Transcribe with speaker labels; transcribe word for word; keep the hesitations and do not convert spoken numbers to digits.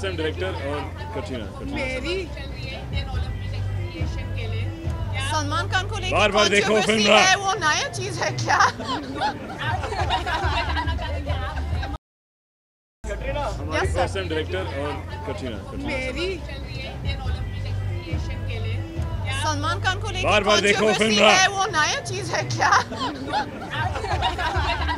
Speaker 1: M director और कटरीना
Speaker 2: मेरी सलमान खान को लेकर
Speaker 1: बार बार देखो फिल्म
Speaker 2: है, वो नया चीज है क्या?
Speaker 1: हमारी फर्स्ट टाइम डायरेक्टर और कटरीना
Speaker 2: मेरी सलमान खान को लेकर
Speaker 1: बार बार देखो फिल्म
Speaker 2: है, वो नया चीज है क्या?